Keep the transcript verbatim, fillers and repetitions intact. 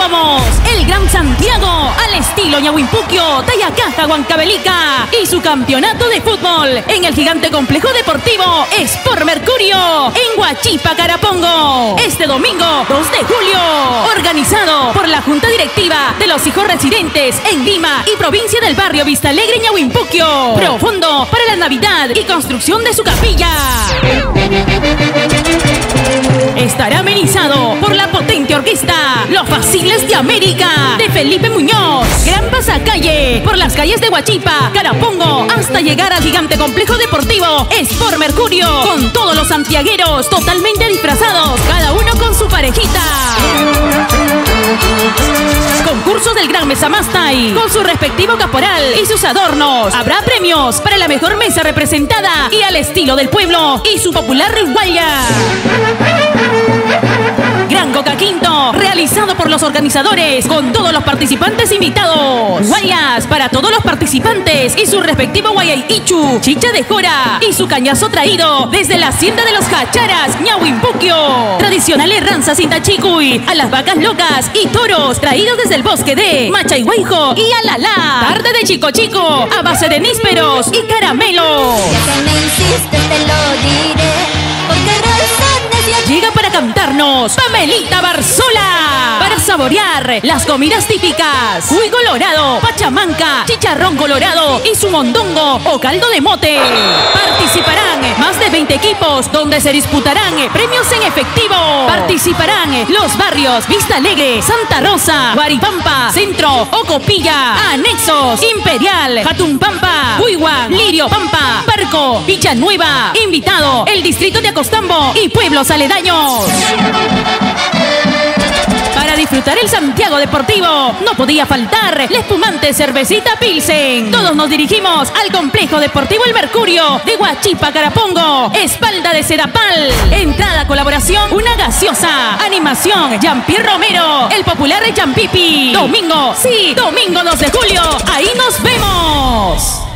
somos el Gran Santiago, al estilo Ñahuimpuquio, Tayacaja, Huancavelica, y su campeonato de fútbol en el gigante complejo deportivo Sport Mercurio en Huachipa, Carapongo, este domingo dos de julio, organizado por la Junta Directiva de los Hijos Residentes en Lima y provincia del barrio Vista Alegre, Ñahuimpuquio. Profundo para la Navidad y construcción de su capilla. Estará amenizado por la potente orquesta Los Faciles de América de Felipe Muñoz. Gran pasacalle por las calles de Huachipa, Carapongo, hasta llegar al gigante complejo deportivo Sport Mercurio, con todos los santiagueros totalmente disfrazados, cada uno con su parejita. Concursos del Gran Mesa Mastay con su respectivo caporal y sus adornos. Habrá premios para la mejor mesa representada y al estilo del pueblo y su popular riguaya. Gran Coca Quinto, realizado por los organizadores con todos los participantes invitados. Guayas para todos los participantes y su respectivo guayay ichu, chicha de jora y su cañazo traído desde la hacienda de los Jacharas, Ñahuimpuquio. Tradicionales ranzas intachicuy, a las vacas locas y toros traídos desde el bosque de Machayhuayjo y Alalá. Tarde de chico chico, a base de nísperos y caramelo. Ya que me insistes te lo diré, porque razones ya... Llega para cantarnos Pamelita Barzola, para saborear las comidas típicas: cuy colorado, pachamanca, chicharrón colorado y su mondongo o caldo de mote. Participarán más de veinte equipos donde se disputarán premios en efectivo. Participarán los barrios Vista Alegre, Santa Rosa, Guaripampa, Centro, Ocopilla, Anexos, Imperial, Jatumpampa, Huigua, Lirio Pampa, Parco, Villanueva. Invitado el distrito de Acostambo y pueblos aledaños. Para disfrutar el Santiago Deportivo no podía faltar la espumante cervecita Pilsen. Todos nos dirigimos al complejo deportivo El Mercurio de Huachipa, Carapongo, espalda de Sedapal. Entrada, colaboración, una gaseosa. Animación, Jean-Pierre Romero, el popular Jean Pipi. Domingo, sí, domingo dos de julio. Ahí nos vemos.